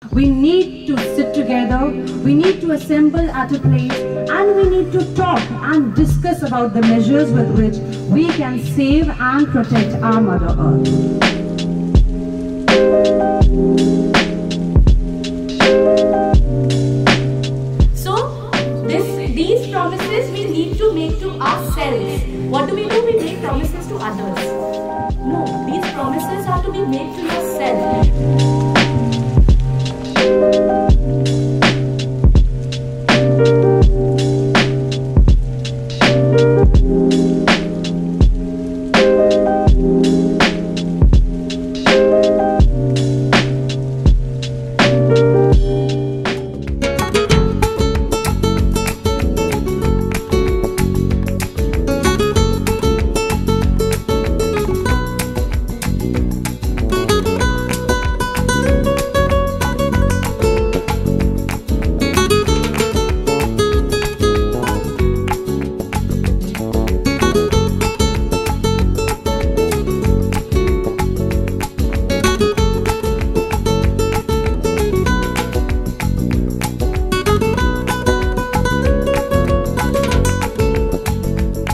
We need to sit together, we need to assemble at a place, and we need to talk and discuss about the measures with which we can save and protect our Mother Earth. So, these promises we need to make to ourselves. What do? We make promises to others. No, these promises are to be made to yourself.